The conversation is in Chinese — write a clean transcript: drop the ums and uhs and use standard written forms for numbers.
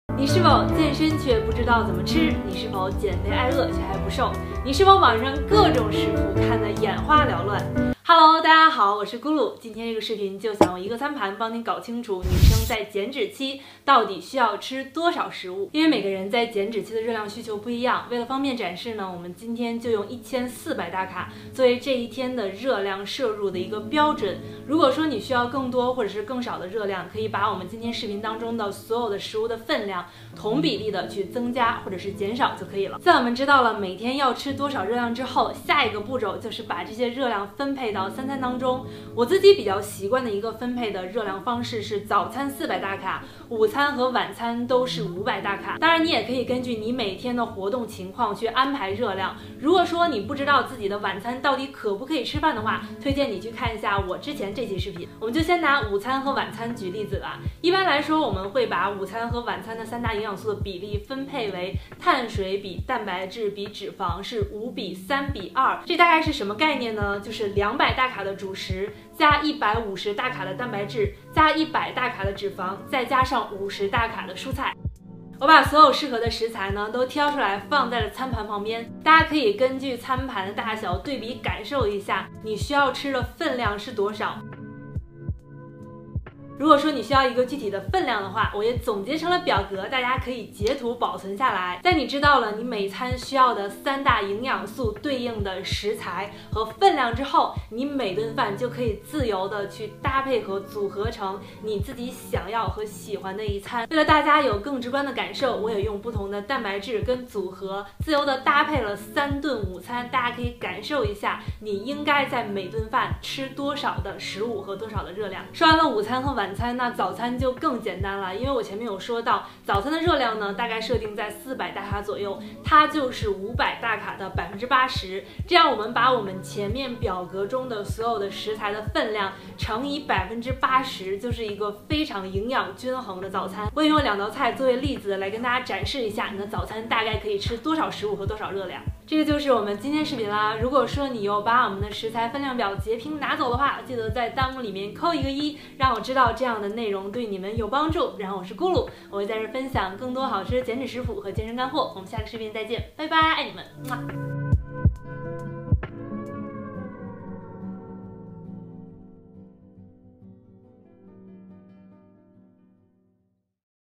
你是否健身却不知道怎么吃？你是否减肥爱饿却还不瘦？你是否网上各种食谱看得眼花缭乱？Hello， 大家好，我是咕噜。今天这个视频就想用一个餐盘帮你搞清楚女生在减脂期到底需要吃多少食物。因为每个人在减脂期的热量需求不一样，为了方便展示呢，我们今天就用1400大卡作为这一天的热量摄入的一个标准。如果说你需要更多或者是更少的热量，可以把我们今天视频当中的所有的食物的分量同比例的去增加或者是减少就可以了。在我们知道了每天要吃多少热量之后，下一个步骤就是把这些热量分配到三餐当中。我自己比较习惯的一个分配的热量方式是早餐400大卡，午餐和晚餐都是500大卡。当然你也可以根据你每天的活动情况去安排热量。如果说你不知道自己的晚餐到底可不可以吃饭的话，推荐你去看一下我之前这期视频。我们就先拿午餐和晚餐举例子吧。一般来说，我们会把午餐和晚餐的3大营养素的比例分配为碳水比蛋白质比脂肪是5比3比2。这大概是什么概念呢？就是200大卡的主食加150大卡的蛋白质加100大卡的脂肪，再加上50大卡的蔬菜。我把所有适合的食材呢都挑出来放在了餐盘旁边，大家可以根据餐盘的大小对比感受一下你需要吃的分量是多少。如果说你需要一个具体的分量的话，我也总结成了表格，大家可以截图保存下来。在你知道了你每餐需要的3大营养素对应的食材和分量之后，你每顿饭就可以自由的去搭配和组合成你自己想要和喜欢的一餐。为了大家有更直观的感受，我也用不同的蛋白质跟组合自由的搭配了3顿午餐，大家可以感受一下你应该在每顿饭吃多少的食物和多少的热量。说完了午餐和晚餐，那早餐就更简单了，因为我前面有说到，早餐的热量呢大概设定在400大卡左右，它就是500大卡的80%。这样我们把我们前面表格中的所有的食材的分量乘以80%，就是一个非常营养均衡的早餐。我也用2道菜作为例子来跟大家展示一下你的早餐大概可以吃多少食物和多少热量。这个就是我们今天视频啦。如果说你有把我们的食材分量表截屏拿走的话，记得在弹幕里面扣一个1，让我知道这样的内容对你们有帮助。然后我是咕噜，我会在这分享更多好吃减脂食谱和健身干货。我们下个视频再见，拜拜，爱你们。